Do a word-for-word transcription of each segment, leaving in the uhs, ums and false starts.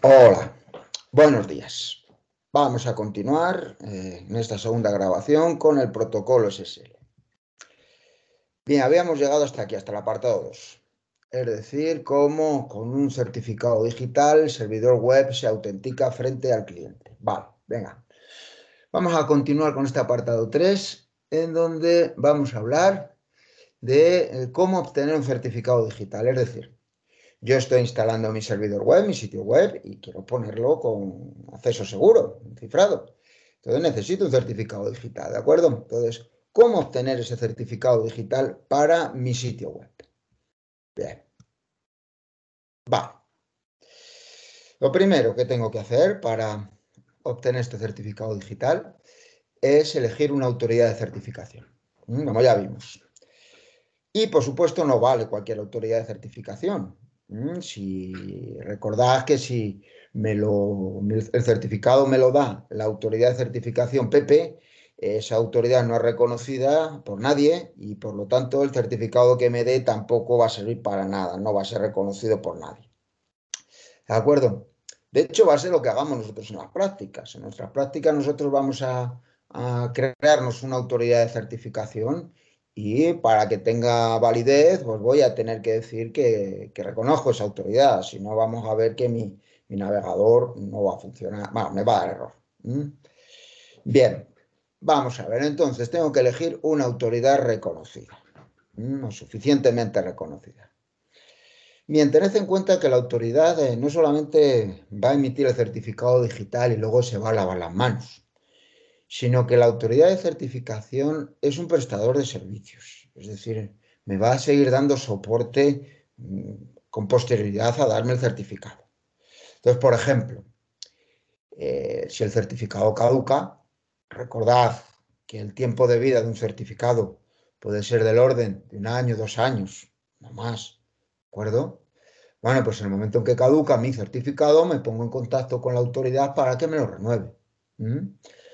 Hola, buenos días. Vamos a continuar eh, en esta segunda grabación con el protocolo S S L. Bien, habíamos llegado hasta aquí, hasta el apartado dos. Es decir, cómo con un certificado digital el servidor web se autentica frente al cliente. Vale, venga. Vamos a continuar con este apartado tres, en donde vamos a hablar de eh, cómo obtener un certificado digital. Es decir, yo estoy instalando mi servidor web, mi sitio web, y quiero ponerlo con acceso seguro, cifrado. Entonces necesito un certificado digital, ¿de acuerdo? Entonces, ¿cómo obtener ese certificado digital para mi sitio web? Bien, va. Lo primero que tengo que hacer para obtener este certificado digital es elegir una autoridad de certificación, como ya vimos. Y por supuesto no vale cualquier autoridad de certificación. Mm, Si recordad que si me lo, el certificado me lo da la autoridad de certificación P P, esa autoridad no es reconocida por nadie y por lo tanto el certificado que me dé tampoco va a servir para nada, no va a ser reconocido por nadie. ¿De acuerdo? De hecho, va a ser lo que hagamos nosotros en las prácticas. En nuestras prácticas nosotros vamos a, a crearnos una autoridad de certificación y para que tenga validez, pues voy a tener que decir que, que reconozco esa autoridad. Si no, vamos a ver que mi, mi navegador no va a funcionar. Bueno, me va a dar error. ¿Mm? Bien, vamos a ver. Entonces, tengo que elegir una autoridad reconocida, ¿Mm? o suficientemente reconocida. Bien, tened en cuenta que la autoridad eh, no solamente va a emitir el certificado digital y luego se va a lavar las manos, sino que la autoridad de certificación es un prestador de servicios. Es decir, me va a seguir dando soporte mm, con posterioridad a darme el certificado. Entonces, por ejemplo, eh, si el certificado caduca, recordad que el tiempo de vida de un certificado puede ser del orden de un año, dos años, no más. ¿De acuerdo? Bueno, pues en el momento en que caduca mi certificado, me pongo en contacto con la autoridad para que me lo renueve. ¿Mm?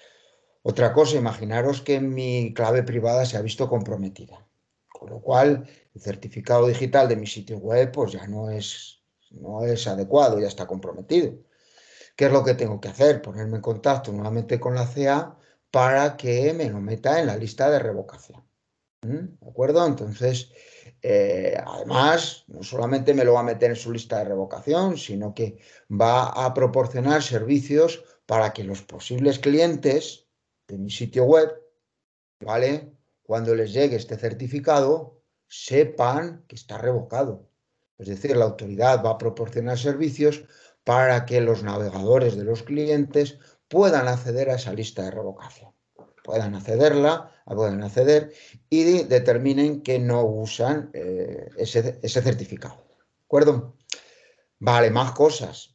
Otra cosa, imaginaros que mi clave privada se ha visto comprometida, con lo cual el certificado digital de mi sitio web pues ya no es, no es adecuado, ya está comprometido. ¿Qué es lo que tengo que hacer? Ponerme en contacto nuevamente con la C A para que me lo meta en la lista de revocación. ¿Mm? ¿De acuerdo? Entonces, eh, además, no solamente me lo va a meter en su lista de revocación, sino que va a proporcionar servicios para que los posibles clientes de mi sitio web, ¿vale? Cuando les llegue este certificado, sepan que está revocado. Es decir, la autoridad va a proporcionar servicios para que los navegadores de los clientes puedan acceder a esa lista de revocación. Puedan accederla, puedan acceder y determinen que no usan eh, ese, ese certificado. ¿De acuerdo? Vale, más cosas.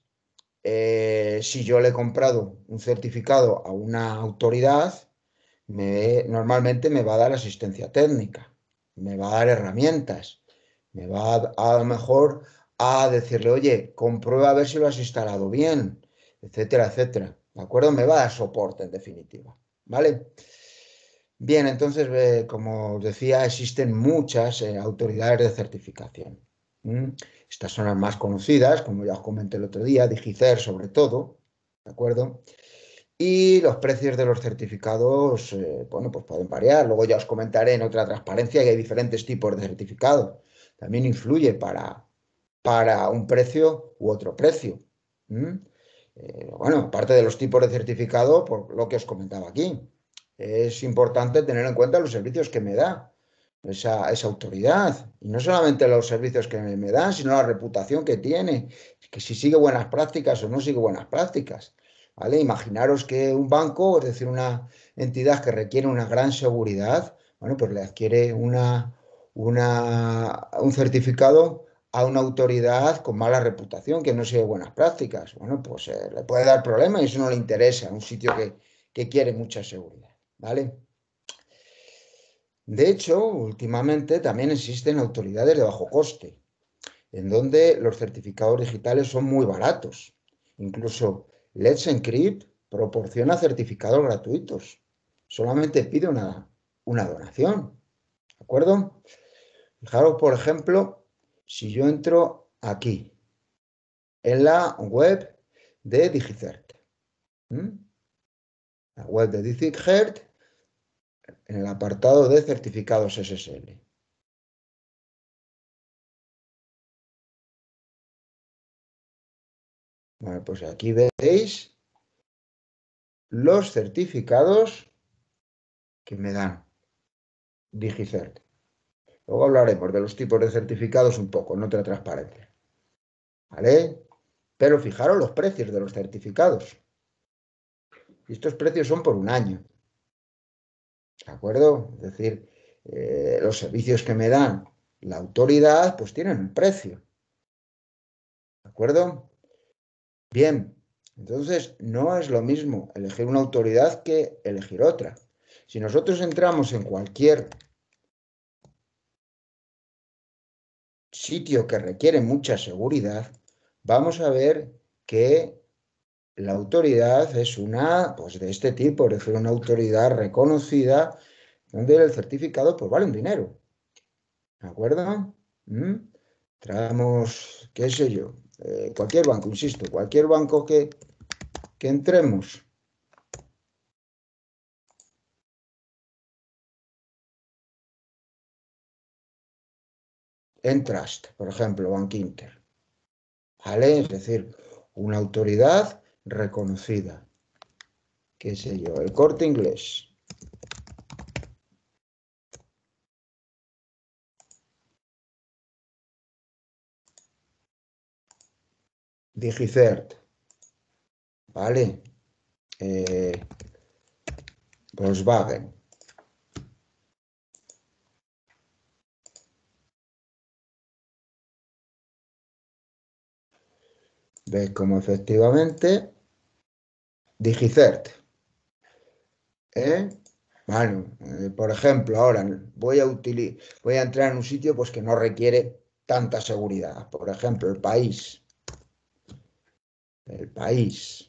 Eh, si yo le he comprado un certificado a una autoridad, me, normalmente me va a dar asistencia técnica, me va a dar herramientas, me va a, a lo mejor a decirle, oye, comprueba a ver si lo has instalado bien, etcétera, etcétera. ¿De acuerdo? Me va a dar soporte en definitiva. ¿Vale? Bien, entonces, eh, como os decía, existen muchas eh, autoridades de certificación. ¿Mm? Estas son las más conocidas, como ya os comenté el otro día, DigiCert sobre todo, ¿de acuerdo? Y los precios de los certificados, eh, bueno, pues pueden variar. Luego ya os comentaré en otra transparencia que hay diferentes tipos de certificados. También influye para, para un precio u otro precio. ¿Mm? Eh, bueno, aparte de los tipos de certificado, por lo que os comentaba aquí, es importante tener en cuenta los servicios que me da esa, esa autoridad. Y no solamente los servicios que me, me dan, sino la reputación que tiene, que si sigue buenas prácticas o no sigue buenas prácticas. ¿Vale? Imaginaros que un banco, es decir, una entidad que requiere una gran seguridad, bueno, pues le adquiere una, una, un certificado a una autoridad con mala reputación, que no sigue buenas prácticas. Bueno, pues eh, le puede dar problemas y eso no le interesa a un sitio que, que quiere mucha seguridad. ¿Vale? De hecho, últimamente también existen autoridades de bajo coste, en donde los certificados digitales son muy baratos. Incluso Let's Encrypt proporciona certificados gratuitos. Solamente pide una, una donación. ¿De acuerdo? Fijaros, por ejemplo, si yo entro aquí, en la web de DigiCert. ¿Mm? La web de DigiCert en el apartado de certificados S S L. Bueno, pues aquí veis los certificados que me dan DigiCert. Luego hablaremos de los tipos de certificados un poco, no otra transparencia. ¿Vale? Pero fijaros los precios de los certificados. Y estos precios son por un año. ¿De acuerdo? Es decir, eh, los servicios que me dan la autoridad, pues tienen un precio. ¿De acuerdo? Bien, entonces no es lo mismo elegir una autoridad que elegir otra. Si nosotros entramos en cualquier sitio que requiere mucha seguridad, vamos a ver que la autoridad es una, pues de este tipo, es decir, una autoridad reconocida, donde el certificado pues vale un dinero. ¿De acuerdo? ¿Mm? Traemos, qué sé yo, eh, cualquier banco, insisto, cualquier banco que, que entremos. Entrust, por ejemplo, Bankinter. ¿Vale? Es decir, una autoridad reconocida. ¿Qué sé yo? El Corte Inglés. DigiCert. ¿Vale? Eh, Volkswagen. ¿Veis cómo efectivamente? DigiCert. ¿Eh? Bueno, eh, por ejemplo, ahora voy a, voy a entrar en un sitio pues, que no requiere tanta seguridad. Por ejemplo, el país. El país.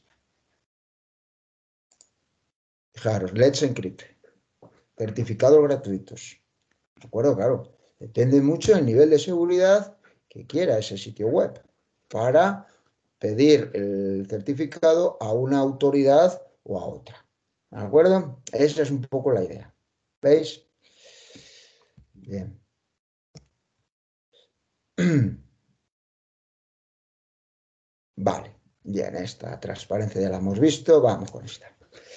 Fijaros, Let's Encrypt. Certificados gratuitos. ¿De acuerdo? Claro. Depende mucho del nivel de seguridad que quiera ese sitio web para pedir el certificado a una autoridad o a otra. ¿De acuerdo? Esa es un poco la idea. ¿Veis? Bien. Vale. Bien, esta transparencia ya la hemos visto. Vamos con esta.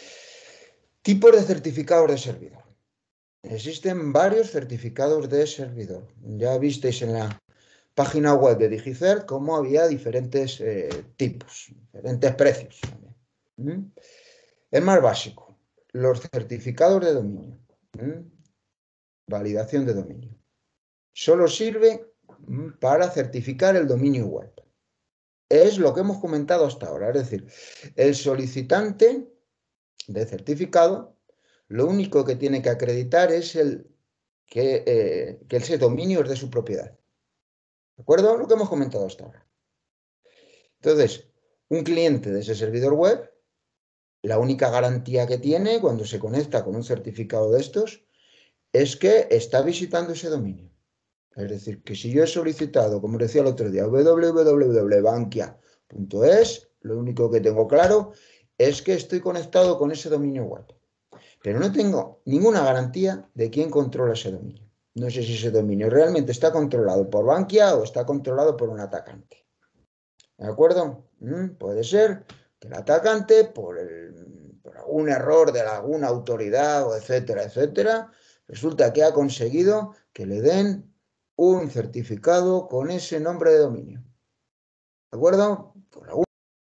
Tipos de certificados de servidor. Existen varios certificados de servidor. Ya visteis en la página web de DigiCert cómo había diferentes eh, tipos, diferentes precios. ¿Mm? El más básico, los certificados de dominio. ¿Mm? Validación de dominio. Solo sirve ¿mm? para certificar el dominio web. Es lo que hemos comentado hasta ahora. Es decir, el solicitante de certificado lo único que tiene que acreditar es el, que, eh, que ese dominio es de su propiedad. ¿De acuerdo? Lo que hemos comentado hasta ahora. Entonces, un cliente de ese servidor web, la única garantía que tiene cuando se conecta con un certificado de estos es que está visitando ese dominio. Es decir, que si yo he solicitado, como decía el otro día, w w w punto bankia punto es, lo único que tengo claro es que estoy conectado con ese dominio web. Pero no tengo ninguna garantía de quién controla ese dominio. No sé si ese dominio realmente está controlado por Bankia o está controlado por un atacante. ¿De acuerdo? ¿Mm? Puede ser que el atacante, por, el, por algún error de alguna autoridad, o etcétera, etcétera, resulta que ha conseguido que le den un certificado con ese nombre de dominio. ¿De acuerdo? Por algún...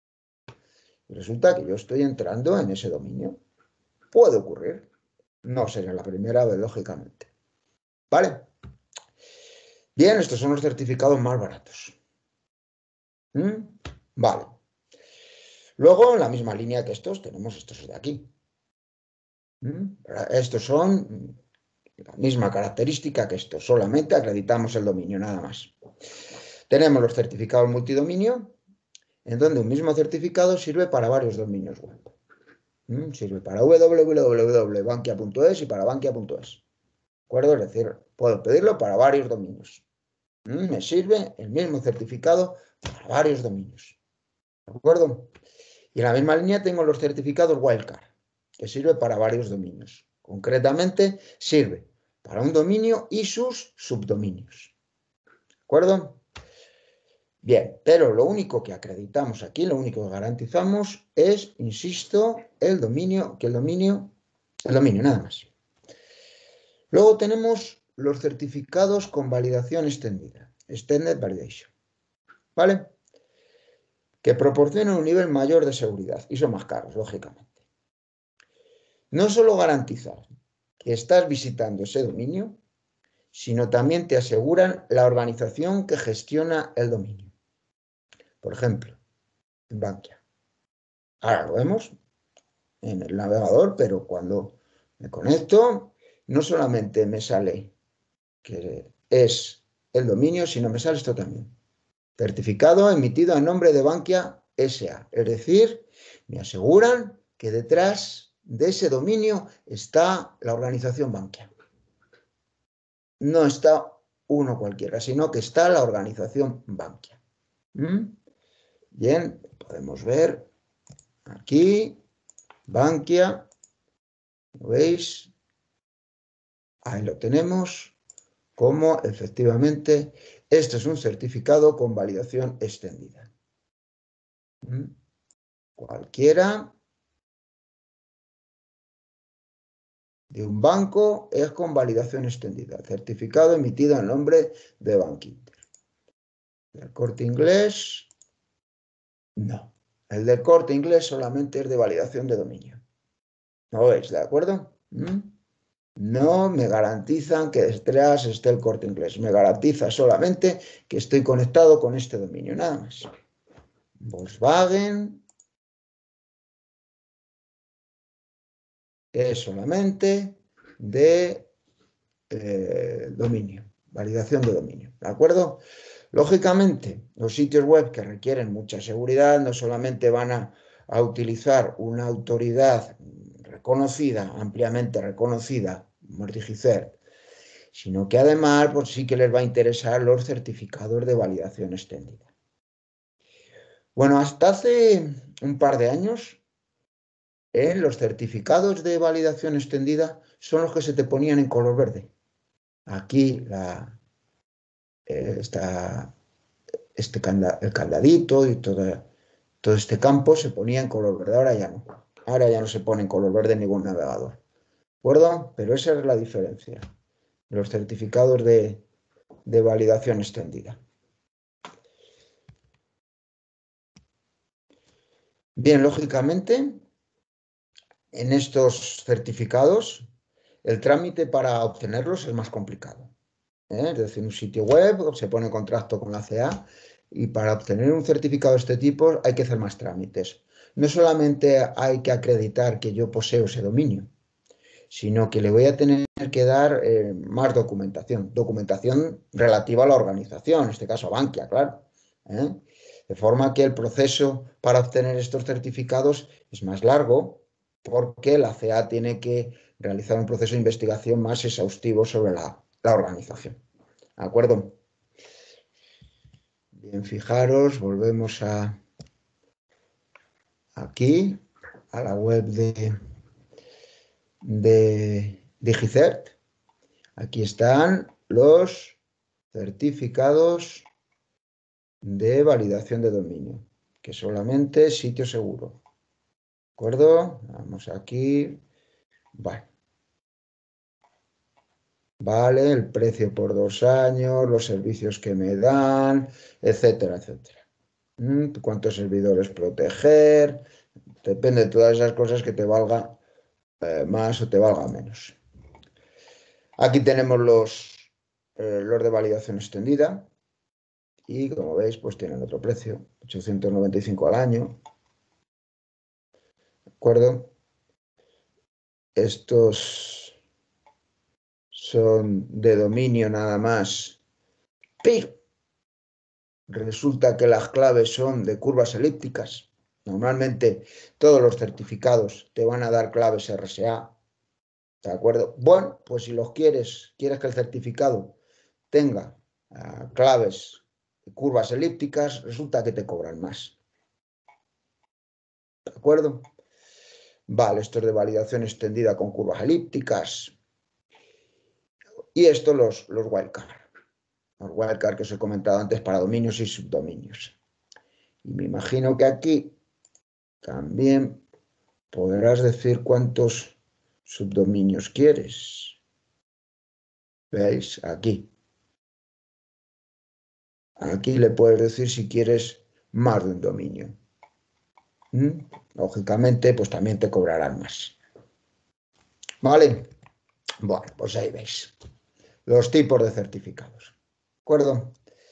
Resulta que yo estoy entrando en ese dominio. Puede ocurrir. No será la primera vez, lógicamente. ¿Vale? Bien, estos son los certificados más baratos. ¿Mm? Vale. Luego, en la misma línea que estos, tenemos estos de aquí. ¿Mm? Estos son la misma característica que estos, solamente acreditamos el dominio, nada más. Tenemos los certificados multidominio, en donde un mismo certificado sirve para varios dominios web. ¿Mm? Sirve para w w w punto bankia punto es y para bankia punto es. ¿De acuerdo? Es decir, puedo pedirlo para varios dominios. ¿Mm? Me sirve el mismo certificado para varios dominios. ¿De acuerdo? Y en la misma línea tengo los certificados wildcard, que sirve para varios dominios. Concretamente, sirve para un dominio y sus subdominios. ¿De acuerdo? Bien, pero lo único que acreditamos aquí, lo único que garantizamos es, insisto, el dominio, que el dominio, el dominio, nada más. Luego tenemos los certificados con validación extendida, Extended Validation, ¿vale? Que proporcionan un nivel mayor de seguridad y son más caros, lógicamente. No solo garantizan que estás visitando ese dominio, sino también te aseguran la organización que gestiona el dominio. Por ejemplo, en Bankia. Ahora lo vemos en el navegador, pero cuando me conecto, no solamente me sale que es el dominio, sino me sale esto también. Certificado emitido a nombre de Bankia S A. Es decir, me aseguran que detrás de ese dominio está la organización Bankia. No está uno cualquiera, sino que está la organización Bankia. ¿Mm? Bien, podemos ver aquí, Bankia, ¿lo veis? Ahí lo tenemos, como efectivamente este es un certificado con validación extendida. ¿Mm? Cualquiera de un banco es con validación extendida. Certificado emitido en nombre de Bankinter. El Corte Inglés, no. El del Corte Inglés solamente es de validación de dominio. ¿No veis? ¿De acuerdo? ¿Mm? No me garantizan que detrás esté el Corte Inglés. Me garantiza solamente que estoy conectado con este dominio. Nada más. Volkswagen es solamente de eh, dominio. Validación de dominio. ¿De acuerdo? Lógicamente, los sitios web que requieren mucha seguridad no solamente van a, a utilizar una autoridad reconocida, ampliamente reconocida, como DigiCert, sino que además pues, sí que les va a interesar los certificados de validación extendida. Bueno, hasta hace un par de años, eh, los certificados de validación extendida son los que se te ponían en color verde. Aquí la, eh, está este canda, el candadito y todo, todo este campo se ponía en color verde. Ahora ya no. Ahora ya no se pone en color verde en ningún navegador. ¿De acuerdo? Pero esa es la diferencia. Los certificados de, de validación extendida. Bien, lógicamente, en estos certificados, el trámite para obtenerlos es más complicado. ¿eh? Es decir, un sitio web se pone en contacto con la C A y para obtener un certificado de este tipo hay que hacer más trámites. No solamente hay que acreditar que yo poseo ese dominio, sino que le voy a tener que dar eh, más documentación. Documentación relativa a la organización, en este caso a Bankia, claro. ¿eh? De forma que el proceso para obtener estos certificados es más largo porque la C A tiene que realizar un proceso de investigación más exhaustivo sobre la, la organización. ¿De acuerdo? Bien, fijaros, volvemos a aquí, a la web de, de DigiCert. Aquí están los certificados de validación de dominio, que solamente sitio seguro. ¿De acuerdo? Vamos aquí. Vale. Vale, el precio por dos años, los servicios que me dan, etcétera, etcétera. ¿Cuántos servidores proteger? Depende de todas esas cosas que te valga eh, más o te valga menos. Aquí tenemos los, eh, los de validación extendida y como veis pues tienen otro precio, ochocientos noventa y cinco al año. ¿De acuerdo? Estos son de dominio nada más, pero resulta que las claves son de curvas elípticas. Normalmente todos los certificados te van a dar claves R S A. ¿De acuerdo? Bueno, pues si los quieres, quieres que el certificado tenga uh, claves, curvas elípticas, resulta que te cobran más. acuerdo? Vale, esto es de validación extendida con curvas elípticas. Y esto los, los wildcard. Los wildcard que os he comentado antes para dominios y subdominios. Y me imagino que aquí también podrás decir cuántos subdominios quieres. ¿Veis? Aquí. Aquí le puedes decir si quieres más de un dominio. ¿Mm? Lógicamente, pues también te cobrarán más. ¿Vale? Bueno, pues ahí veis. Los tipos de certificados. ¿De acuerdo?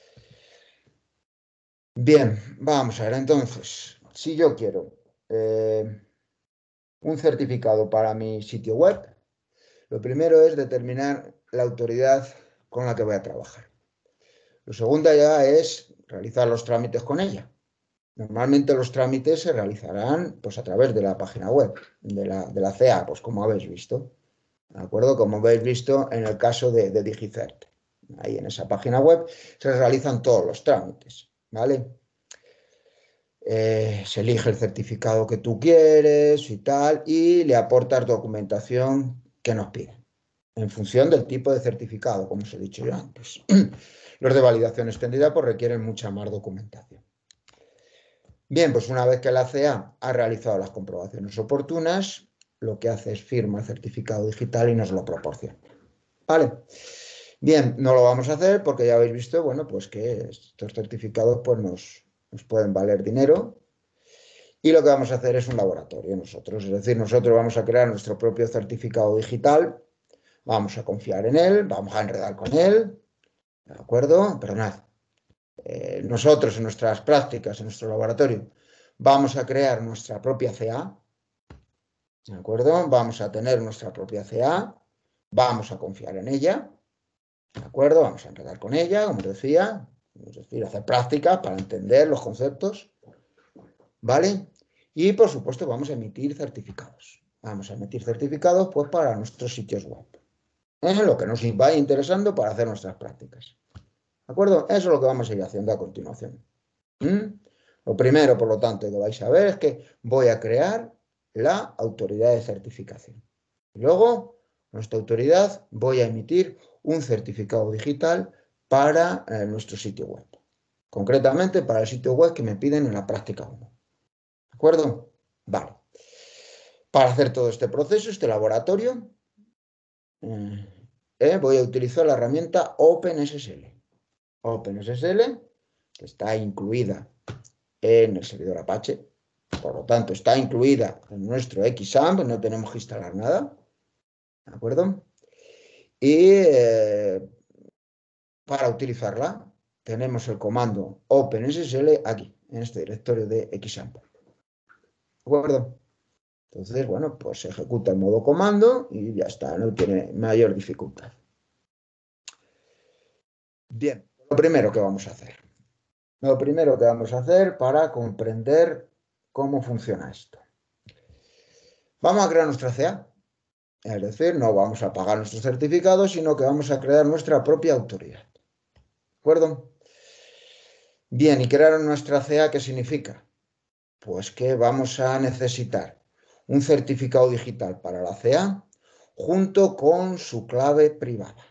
Bien, vamos a ver entonces. Si yo quiero eh, un certificado para mi sitio web, lo primero es determinar la autoridad con la que voy a trabajar. Lo segundo ya es realizar los trámites con ella. Normalmente los trámites se realizarán pues, a través de la página web, de la, de la C A, pues como habéis visto. ¿De acuerdo? Como habéis visto en el caso de, de DigiCert. Ahí en esa página web se realizan todos los trámites, ¿vale? Eh, se elige el certificado que tú quieres y tal, y le aportas documentación que nos piden, en función del tipo de certificado, como os he dicho yo antes. Los de validación extendida pues requieren mucha más documentación. Bien, pues una vez que la C A ha realizado las comprobaciones oportunas, lo que hace es firma el certificado digital y nos lo proporciona. ¿Vale? Bien, no lo vamos a hacer porque ya habéis visto, bueno, pues que estos certificados pues nos, nos pueden valer dinero. Y lo que vamos a hacer es un laboratorio nosotros, es decir, nosotros vamos a crear nuestro propio certificado digital, vamos a confiar en él, vamos a enredar con él, ¿de acuerdo? Perdonad. Eh, nosotros en nuestras prácticas, en nuestro laboratorio, vamos a crear nuestra propia C A, ¿de acuerdo? Vamos a tener nuestra propia C A, vamos a confiar en ella, ¿de acuerdo? Vamos a enredar con ella, como os decía, es decir, hacer prácticas para entender los conceptos, ¿vale? Y, por supuesto, vamos a emitir certificados. Vamos a emitir certificados, pues, para nuestros sitios web. Es lo que nos va interesando para hacer nuestras prácticas. ¿De acuerdo? Eso es lo que vamos a ir haciendo a continuación. ¿Mm? Lo primero, por lo tanto, que vais a ver es que voy a crear la autoridad de certificación. Y luego, nuestra autoridad, voy a emitir un certificado digital para eh, nuestro sitio web. Concretamente, para el sitio web que me piden en la práctica uno. ¿De acuerdo? Vale. Para hacer todo este proceso, este laboratorio, eh, eh, voy a utilizar la herramienta OpenSSL. OpenSSL, que está incluida en el servidor Apache, por lo tanto está incluida en nuestro Xampp, no tenemos que instalar nada, ¿de acuerdo? Y eh, para utilizarla tenemos el comando OpenSSL aquí, en este directorio de Xampp, ¿de acuerdo? Entonces, bueno, pues se ejecuta el modo comando y ya está, no tiene mayor dificultad. Bien, lo primero que vamos a hacer. Lo primero que vamos a hacer para comprender cómo funciona esto. Vamos a crear nuestra C A. Es decir, no vamos a pagar nuestros certificados, sino que vamos a crear nuestra propia autoridad. ¿De acuerdo? Bien, ¿y crear nuestra C A qué significa? Pues que vamos a necesitar un certificado digital para la C A junto con su clave privada.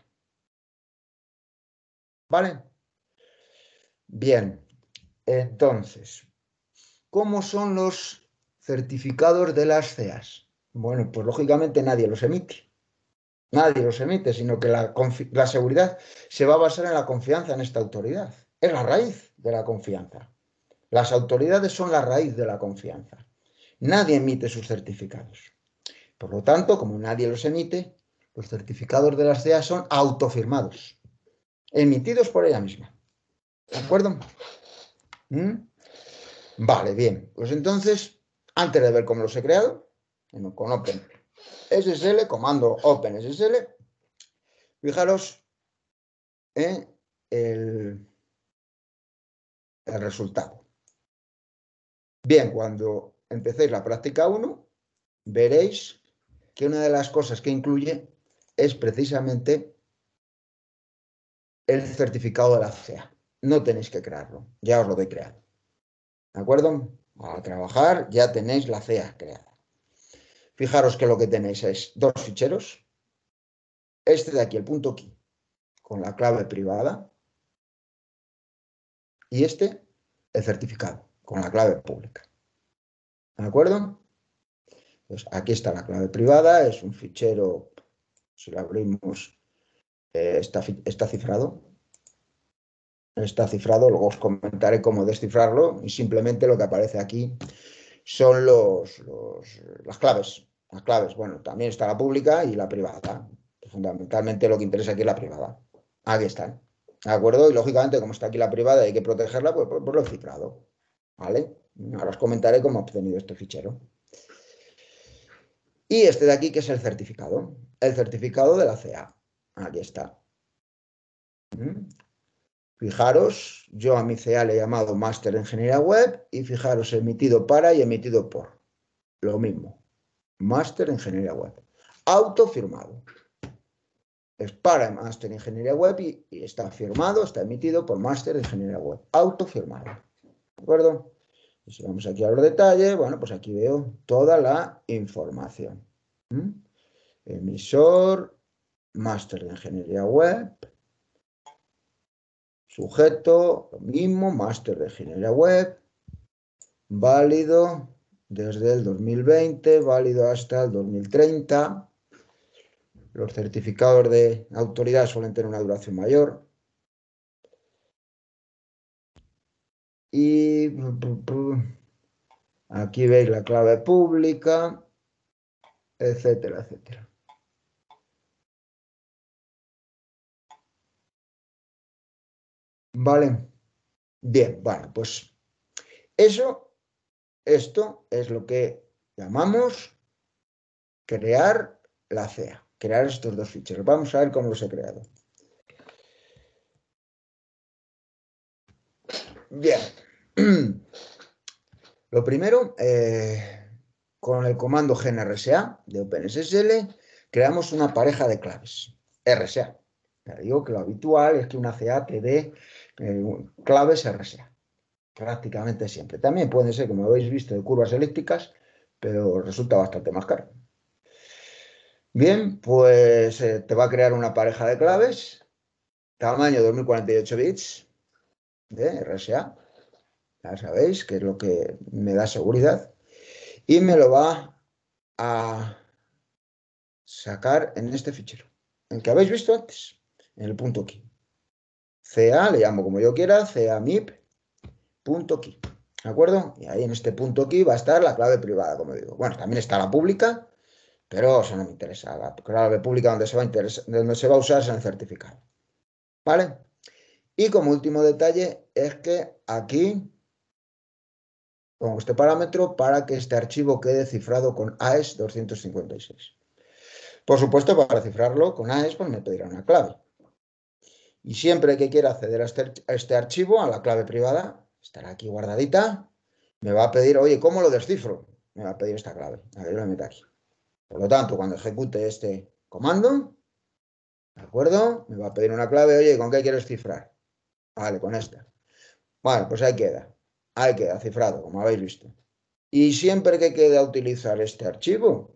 ¿Vale? Bien, entonces, ¿cómo son los certificados de las C As? Bueno, pues lógicamente nadie los emite. Nadie los emite, sino que la, la seguridad se va a basar en la confianza en esta autoridad. Es la raíz de la confianza. Las autoridades son la raíz de la confianza. Nadie emite sus certificados. Por lo tanto, como nadie los emite, los certificados de las C A son autofirmados, emitidos por ella misma. ¿De acuerdo? ¿Mm? Vale, bien. Pues entonces, antes de ver cómo los he creado, con OpenSSL, comando OpenSSL, fijaros en el, el resultado. Bien, cuando empecéis la práctica uno, veréis que una de las cosas que incluye es precisamente el certificado de la C A. No tenéis que crearlo, ya os lo doy creado. ¿De acuerdo? A trabajar, ya tenéis la C A creada. Fijaros que lo que tenéis es dos ficheros. Este de aquí, el punto key, con la clave privada. Y este, el certificado, con la clave pública. ¿De acuerdo? Pues aquí está la clave privada, es un fichero, si lo abrimos, eh, está, está cifrado. Está cifrado, luego os comentaré cómo descifrarlo y simplemente lo que aparece aquí son los, los, las claves. Las claves, bueno, también está la pública y la privada. Fundamentalmente lo que interesa aquí es la privada. Aquí están. ¿De acuerdo? Y lógicamente, como está aquí la privada y hay que protegerla, pues, pues, pues lo he cifrado. ¿Vale? Ahora os comentaré cómo he obtenido este fichero. Y este de aquí, que es el certificado. El certificado de la C A. Aquí está. ¿Mm? Fijaros, yo a mi C A le he llamado Máster en Ingeniería Web y fijaros, emitido para y emitido por. Lo mismo. Máster en Ingeniería Web. Autofirmado. Es para Máster en Ingeniería Web y, y está firmado, está emitido por Máster en Ingeniería Web. Autofirmado. ¿De acuerdo? Y si vamos aquí a los detalles, bueno, pues aquí veo toda la información. ¿Mm? Emisor, Máster de Ingeniería Web. Sujeto, lo mismo, Máster de Ingeniería Web. Válido desde el dos mil veinte, válido hasta el dos mil treinta. Los certificados de autoridad suelen tener una duración mayor. Y aquí veis la clave pública, etcétera, etcétera. ¿Vale? Bien, bueno, pues eso, esto es lo que llamamos crear la C A, crear estos dos ficheros. Vamos a ver cómo los he creado. Bien. Lo primero, eh, con el comando genrsa de OpenSSL, creamos una pareja de claves. R S A. Ya digo que lo habitual es que una C A te dé eh, claves R S A. Prácticamente siempre. También puede ser, como habéis visto, de curvas elípticas, pero resulta bastante más caro. Bien, pues eh, te va a crear una pareja de claves, tamaño dos mil cuarenta y ocho bits de R S A. Ya sabéis que es lo que me da seguridad. Y me lo va a sacar en este fichero, el que habéis visto antes, en el punto key. C A, le llamo como yo quiera, camip.key. ¿De acuerdo? Y ahí en este punto key va a estar la clave privada, como digo. Bueno, también está la pública, pero eso no me interesa. La clave pública donde se va a, interesa, donde se va a usar es en el certificado. ¿Vale? Y como último detalle es que aquí pongo este parámetro para que este archivo quede cifrado con A E S doscientos cincuenta y seis. Por supuesto, para cifrarlo con A E S, pues me pedirá una clave. Y siempre que quiera acceder a este, a este archivo, a la clave privada, estará aquí guardadita, me va a pedir, oye, ¿cómo lo descifro? Me va a pedir esta clave. A ver, lo meto aquí. Por lo tanto, cuando ejecute este comando, ¿de acuerdo? Me va a pedir una clave, oye, ¿con qué quieres cifrar? Vale, con esta. Vale, pues ahí queda. Ahí queda cifrado, como habéis visto. Y siempre que quede utilizar este archivo,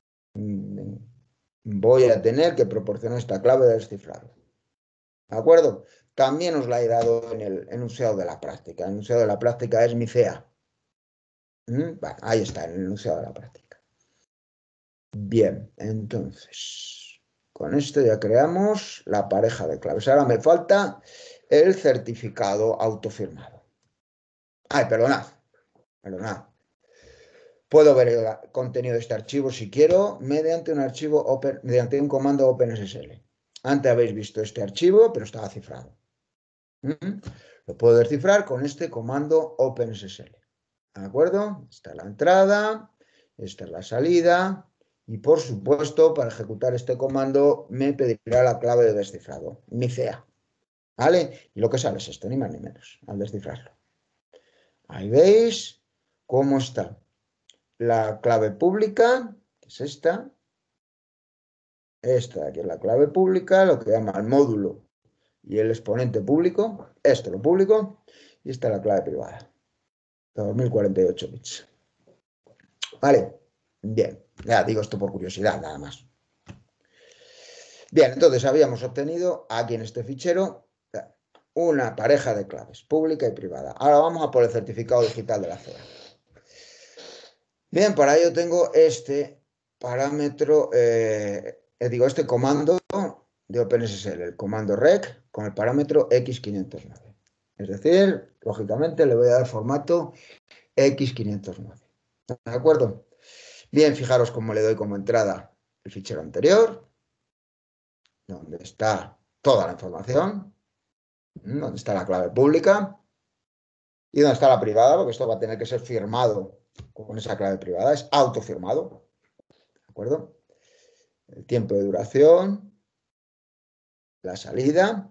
voy a tener que proporcionar esta clave de descifrado. ¿De acuerdo? También os la he dado en el enunciado de la práctica. El enunciado de la práctica es mi C A. ¿Mm? Bueno, ahí está, en el enunciado de la práctica. Bien, entonces, con esto ya creamos la pareja de claves. Ahora me falta el certificado autofirmado. Ay, perdonad, perdonad. Puedo ver el contenido de este archivo si quiero mediante un archivo open, mediante un comando OpenSSL. Antes habéis visto este archivo, pero estaba cifrado. ¿Mm? Lo puedo descifrar con este comando OpenSSL. ¿De acuerdo? Esta es la entrada, esta es la salida y por supuesto para ejecutar este comando me pedirá la clave de descifrado, mi C A. ¿Vale? Y lo que sale es esto, ni más ni menos, al descifrarlo. Ahí veis cómo está la clave pública, que es esta. Esta de aquí es la clave pública, lo que llama el módulo y el exponente público. Esto lo público y esta es la clave privada. dos mil cuarenta y ocho bits. Vale, bien, ya digo esto por curiosidad, nada más. Bien, entonces habíamos obtenido aquí en este fichero una pareja de claves, pública y privada. Ahora vamos a por el certificado digital de la C E A. Bien, para ello tengo este parámetro, eh, digo, este comando de OpenSSL, el comando rec con el parámetro equis quinientos nueve. Es decir, lógicamente le voy a dar formato equis quinientos nueve. ¿De acuerdo? Bien, fijaros cómo le doy como entrada el fichero anterior, donde está toda la información, donde está la clave pública y donde está la privada, porque esto va a tener que ser firmado con esa clave privada, es autofirmado. ¿De acuerdo? El tiempo de duración, la salida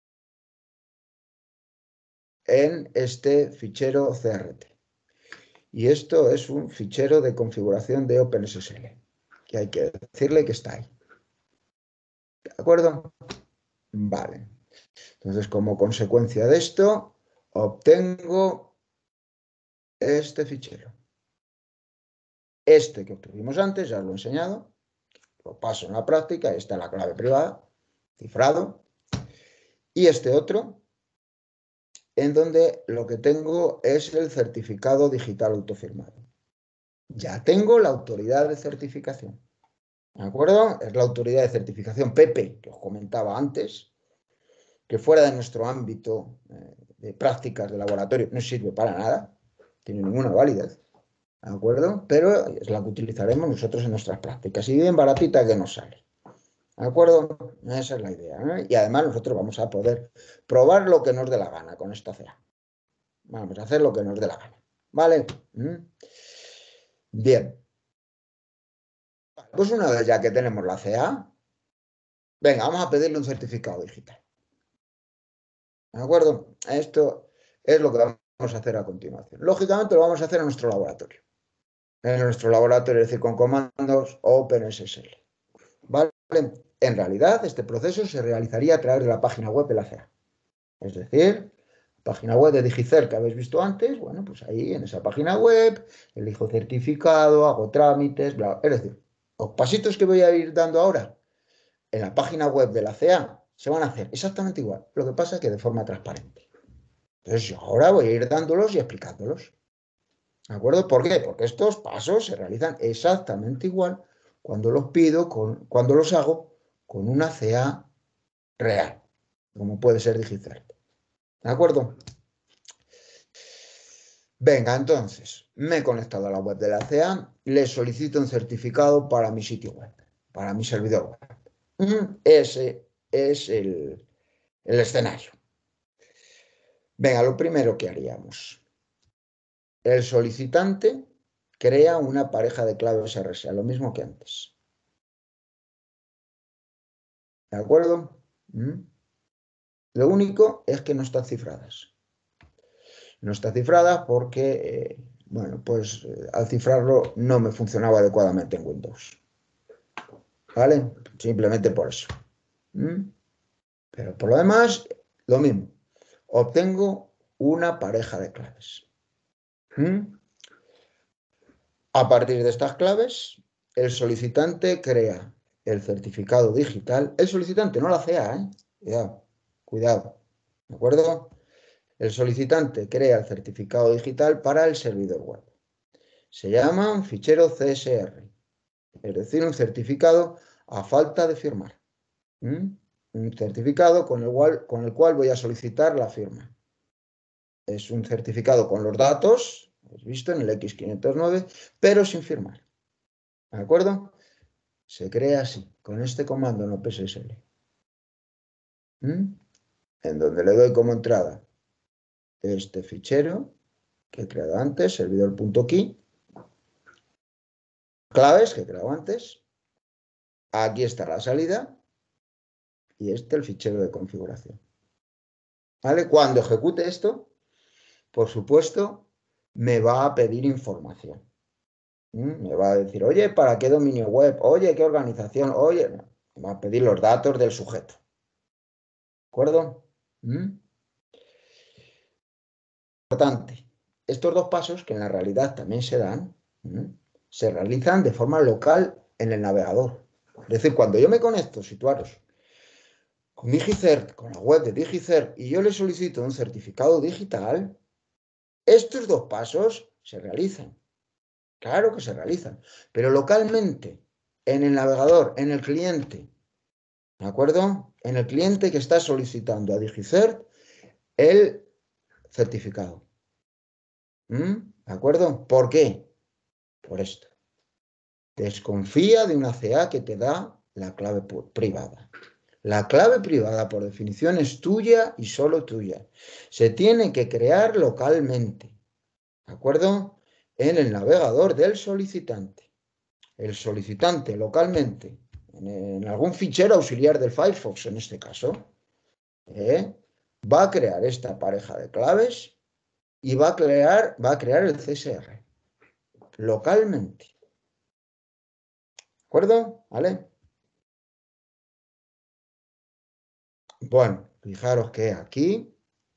en este fichero C R T. Y esto es un fichero de configuración de OpenSSL, que hay que decirle que está ahí. ¿De acuerdo? Vale. Entonces, como consecuencia de esto, obtengo este fichero. Este que obtuvimos antes, ya os lo he enseñado, lo paso en la práctica, esta es la clave privada, cifrado. Y este otro, en donde lo que tengo es el certificado digital autofirmado. Ya tengo la autoridad de certificación. ¿De acuerdo? Es la autoridad de certificación P P, que os comentaba antes, que fuera de nuestro ámbito eh, de prácticas de laboratorio no sirve para nada, tiene ninguna validez. ¿De acuerdo? Pero es la que utilizaremos nosotros en nuestras prácticas. Y bien baratita que nos sale. ¿De acuerdo? Esa es la idea, ¿eh? Y además nosotros vamos a poder probar lo que nos dé la gana con esta C E A. Vamos a hacer lo que nos dé la gana. ¿Vale? ¿Mm? Bien. Pues una vez ya que tenemos la C E A, venga, vamos a pedirle un certificado digital. ¿De acuerdo? Esto es lo que vamos a hacer a continuación. Lógicamente lo vamos a hacer en nuestro laboratorio. En nuestro laboratorio, es decir, con comandos OpenSSL. ¿Vale? En realidad, este proceso se realizaría a través de la página web de la C E A. Es decir, página web de DigiCert que habéis visto antes, bueno, pues ahí en esa página web, elijo certificado, hago trámites, bla, bla. Es decir, los pasitos que voy a ir dando ahora en la página web de la C E A se van a hacer exactamente igual. Lo que pasa es que de forma transparente. Entonces yo ahora voy a ir dándolos y explicándolos. ¿De acuerdo? ¿Por qué? Porque estos pasos se realizan exactamente igual cuando los pido, con, cuando los hago con una C E A real, como puede ser DigiCert. ¿De acuerdo? Venga, entonces, me he conectado a la web de la C E A, le solicito un certificado para mi sitio web, para mi servidor web. Ese es el, el escenario. Venga, lo primero que haríamos. El solicitante crea una pareja de claves R S A, lo mismo que antes. ¿De acuerdo? ¿Mm? Lo único es que no están cifradas. No está cifrada porque, eh, bueno, pues eh, al cifrarlo no me funcionaba adecuadamente en Windows. ¿Vale? Simplemente por eso. ¿Mm? Pero por lo demás, lo mismo. Obtengo una pareja de claves. ¿Mm? A partir de estas claves, el solicitante crea el certificado digital. El solicitante, no la C E A, ¿eh? Cuidado, cuidado. ¿De acuerdo? El solicitante crea el certificado digital para el servidor web. Se llama un fichero C S R, es decir, un certificado a falta de firmar. ¿Mm? Un certificado con el, cual, con el cual voy a solicitar la firma. Es un certificado con los datos, habéis visto, en el equis quinientos nueve, pero sin firmar. ¿De acuerdo? Se crea así, con este comando en OpenSSL. ¿Mm? En donde le doy como entrada este fichero que he creado antes, servidor.key, claves que he creado antes. Aquí está la salida y este el fichero de configuración. ¿Vale? Cuando ejecute esto, por supuesto, me va a pedir información. ¿Mm? Me va a decir, oye, ¿para qué dominio web? Oye, ¿qué organización? Oye, no. Me va a pedir los datos del sujeto. ¿De acuerdo? ¿Mm? Importante. estos dos pasos, que en la realidad también se dan, ¿m? se realizan de forma local en el navegador. Es decir, cuando yo me conecto, situaros, con DigiCert, con la web de DigiCert, y yo le solicito un certificado digital, estos dos pasos se realizan. Claro que se realizan, pero localmente, en el navegador, en el cliente, ¿de acuerdo? En el cliente que está solicitando a DigiCert el certificado. ¿Mm? ¿De acuerdo? ¿Por qué? Por esto. Desconfía de una C A que te da la clave privada. La clave privada, por definición, es tuya y solo tuya. Se tiene que crear localmente, ¿de acuerdo? En el navegador del solicitante. El solicitante localmente, en, en algún fichero auxiliar del Firefox en este caso, ¿eh? va a crear esta pareja de claves y va a crear, va a crear el C S R localmente. ¿De acuerdo? ¿Vale? Bueno, fijaros que aquí...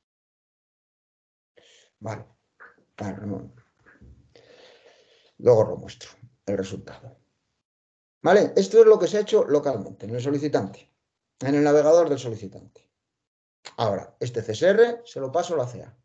Vale. Bueno, no. Luego os lo muestro, el resultado. ¿Vale? Esto es lo que se ha hecho localmente, en el solicitante, en el navegador del solicitante. Ahora, este C S R se lo paso a la C A.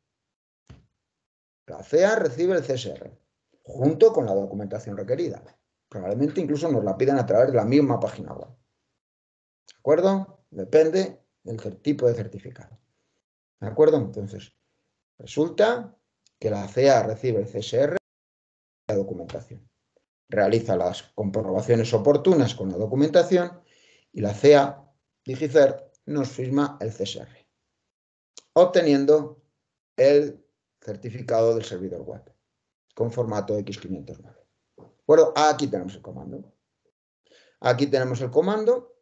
La C A recibe el C S R, junto con la documentación requerida. Probablemente incluso nos la pidan a través de la misma página web. ¿De acuerdo? Depende del tipo de certificado. ¿De acuerdo? Entonces, resulta que la C A recibe el C S R y la documentación. Realiza las comprobaciones oportunas con la documentación y la C A, DigiCert, nos firma el C S R, obteniendo el certificado del servidor web con formato equis quinientos nueve. ¿De acuerdo? Aquí tenemos el comando. Aquí tenemos el comando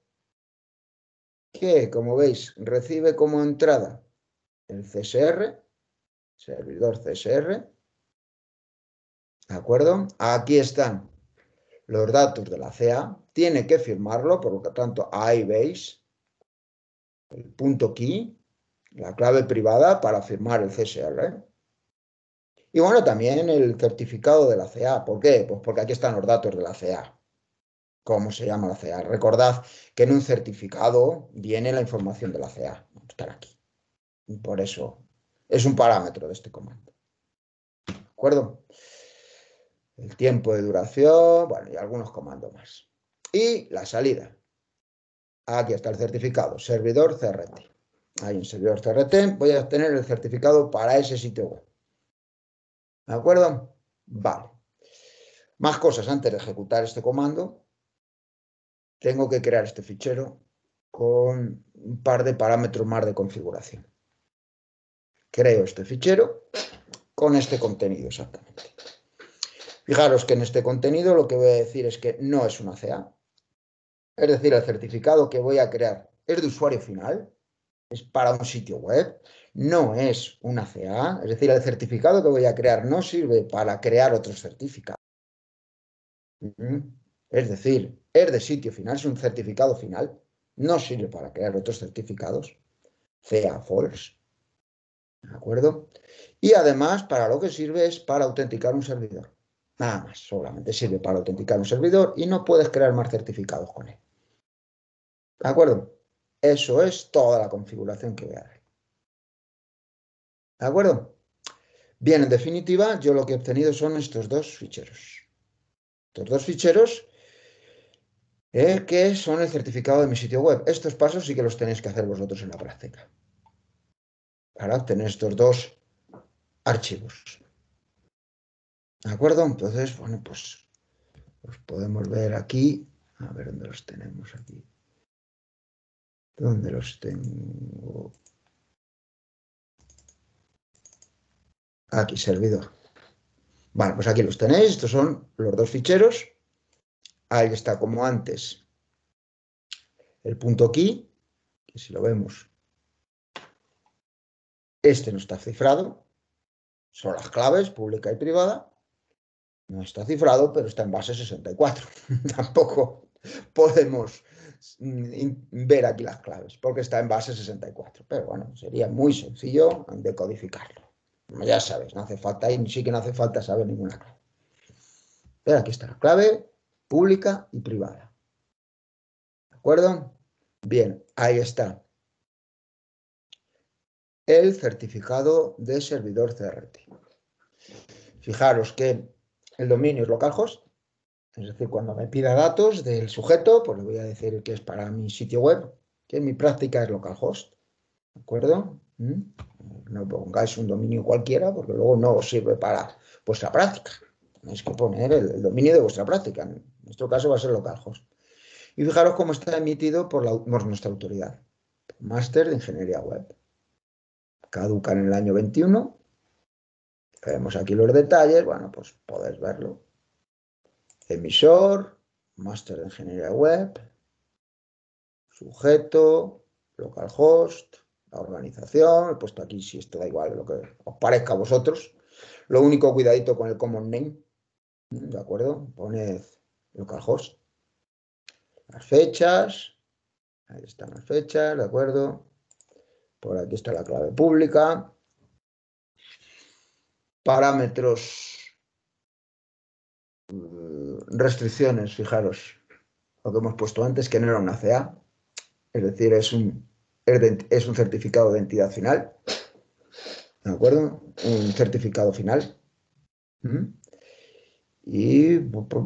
que, como veis, recibe como entrada el C S R, servidor C S R. ¿De acuerdo? Aquí están los datos de la C A. Tiene que firmarlo, por lo tanto, ahí veis el punto key, la clave privada para firmar el C S R. Y bueno, también el certificado de la C A. ¿Por qué? Pues porque aquí están los datos de la C A. ¿Cómo se llama la C A? Recordad que en un certificado viene la información de la C A. Va a estar aquí. Y por eso es un parámetro de este comando. ¿De acuerdo? El tiempo de duración, bueno, y algunos comandos más. Y la salida. Aquí está el certificado, servidor C R T. Ahí en servidor C R T voy a obtener el certificado para ese sitio web. ¿De acuerdo? Vale. Más cosas antes de ejecutar este comando. Tengo que crear este fichero con un par de parámetros más de configuración. Creo este fichero con este contenido exactamente. Fijaros que en este contenido lo que voy a decir es que no es una C A. Es decir, el certificado que voy a crear es de usuario final, es para un sitio web, no es una C A. Es decir, el certificado que voy a crear no sirve para crear otros certificados. Es decir, es de sitio final, es un certificado final, no sirve para crear otros certificados. C A false. ¿De acuerdo? Y además, para lo que sirve es para autenticar un servidor. Nada más, solamente sirve para autenticar un servidor y no puedes crear más certificados con él. ¿De acuerdo? Eso es toda la configuración que voy a dar. ¿De acuerdo? Bien, en definitiva, yo lo que he obtenido son estos dos ficheros. Estos dos ficheros eh, que son el certificado de mi sitio web. Estos pasos sí que los tenéis que hacer vosotros en la práctica para obtener estos dos archivos. ¿De acuerdo? Entonces, bueno, pues los podemos ver aquí. A ver dónde los tenemos aquí. ¿Dónde los tengo? Aquí, servidor. Vale, pues aquí los tenéis. Estos son los dos ficheros. Ahí está como antes el punto key, que si lo vemos, este no está cifrado. Son las claves, pública y privada. No está cifrado, pero está en base sesenta y cuatro. Tampoco podemos ver aquí las claves, porque está en base sesenta y cuatro. Pero bueno, sería muy sencillo decodificarlo. Ya sabes, no hace falta, y sí que no hace falta saber ninguna clave. Pero aquí está la clave pública y privada. ¿De acuerdo? Bien, ahí está. El certificado de servidor C R T. Fijaros que el dominio es localhost, es decir, cuando me pida datos del sujeto, pues le voy a decir que es para mi sitio web, que en mi práctica es localhost. ¿De acuerdo? ¿Mm? No pongáis un dominio cualquiera porque luego no os sirve para vuestra práctica. Tenéis que poner el, el dominio de vuestra práctica. En nuestro caso va a ser localhost. Y fijaros cómo está emitido por, la, por nuestra autoridad. Máster de Ingeniería Web. Caduca en el año veintiuno. Vemos aquí los detalles. Bueno, pues podéis verlo. Emisor, Máster de Ingeniería Web, sujeto, localhost, la organización. He puesto aquí si esto da igual lo que os parezca a vosotros. Lo único, cuidadito con el common name. ¿De acuerdo? Poned localhost. Las fechas. Ahí están las fechas, ¿de acuerdo? Por aquí está la clave pública. Parámetros. Restricciones, fijaros. Lo que hemos puesto antes, que no era una C A. Es decir, es un, es un certificado de identidad final. ¿De acuerdo? Un certificado final. ¿Mm? Y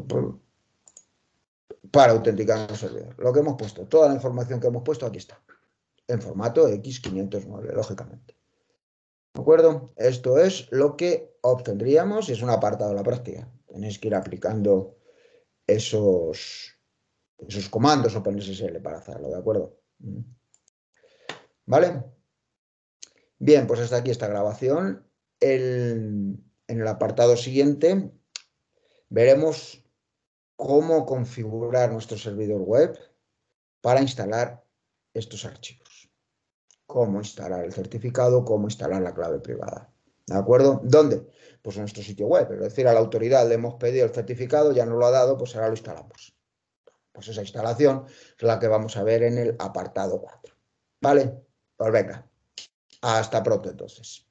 para autenticar el servidor. Lo que hemos puesto, toda la información que hemos puesto aquí está. En formato equis quinientos nueve, lógicamente. ¿De acuerdo? Esto es lo que obtendríamos y es un apartado de la práctica. Tenéis que ir aplicando esos, esos comandos OpenSSL para hacerlo, ¿de acuerdo? ¿Vale? Bien, pues hasta aquí esta grabación. El, en el apartado siguiente veremos cómo configurar nuestro servidor web para instalar estos archivos. Cómo instalar el certificado, cómo instalar la clave privada. ¿De acuerdo? ¿Dónde? Pues en nuestro sitio web. Es decir, a la autoridad le hemos pedido el certificado, ya nos lo ha dado, pues ahora lo instalamos. Pues esa instalación es la que vamos a ver en el apartado cuatro. ¿Vale? Pues venga. Hasta pronto entonces.